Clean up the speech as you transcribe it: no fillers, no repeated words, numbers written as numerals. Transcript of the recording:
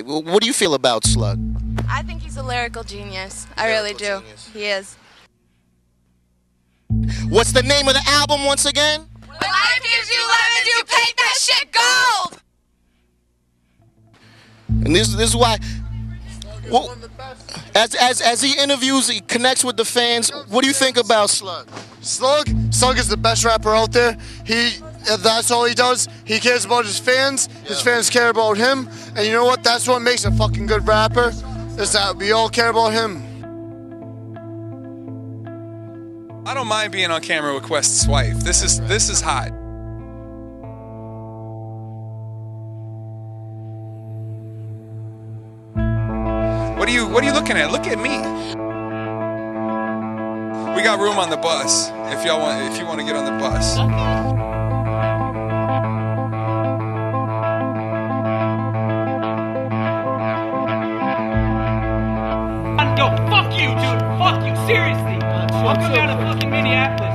What do you feel about Slug? I think he's a lyrical genius. I really do. He is. What's the name of the album once again? When life gives you lemons, you paint that shit gold! And this is why, well, as he interviews, he connects with the fans. What do you think about Slug? Slug is the best rapper out there. That's all he does. He cares about his fans. His fans care about him. And you know what? That's what makes a fucking good rapper, is that we all care about him. I don't mind being on camera with Quest's wife. This is hot. What are you looking at? Look at me. We got room on the bus if you want to get on the bus. Yo, fuck you, dude. Fuck you. Seriously. I'm coming out of fucking Minneapolis.